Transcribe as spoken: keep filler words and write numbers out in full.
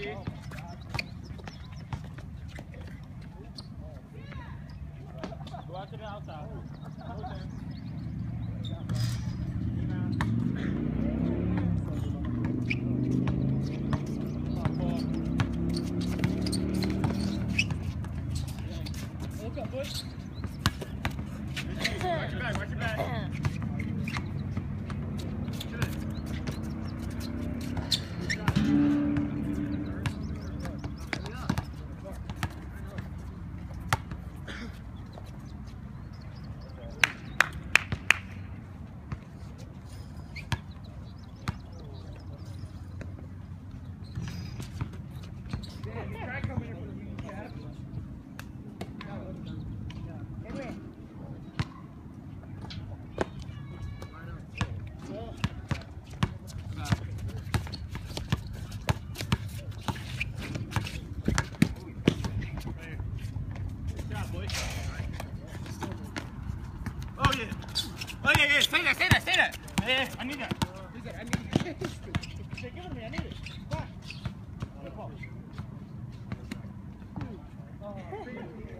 Go out to the outside. Look up, Bush. Watch your back, watch your back. Oh yeah. Oh yeah, yeah. Stay there, stay there, stay there. Yeah, I need that. He's like, I need it. Say, give it to me, I need it. Bye. Oh,